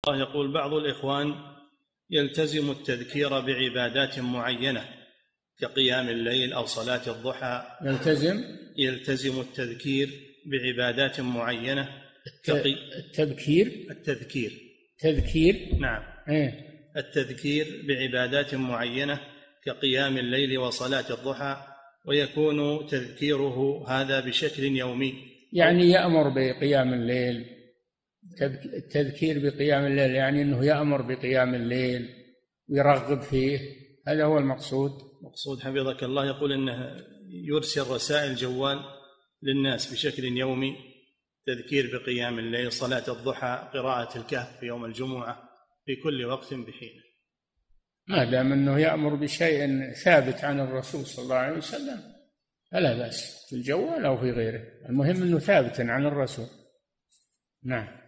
الله يقول: بعض الإخوان يلتزم التذكير بعبادات معينة كقيام الليل أو صلاة الضحى. يلتزم التذكير بعبادات معينة التذكير نعم. التذكير بعبادات معينة كقيام الليل وصلاة الضحى، ويكون تذكيره هذا بشكل يومي، يعني يأمر بقيام الليل. التذكير بقيام الليل يعني أنه يأمر بقيام الليل ويرغب فيه، هذا هو المقصود. حفظك الله يقول إنه يرسل رسائل جوال للناس بشكل يومي، تذكير بقيام الليل، صلاة الضحى، قراءة الكهف في يوم الجمعة، في كل وقت بحين. ما دام أنه يأمر بشيء ثابت عن الرسول صلى الله عليه وسلم فلا بأس، في الجوال أو في غيره، المهم أنه ثابت عن الرسول. نعم.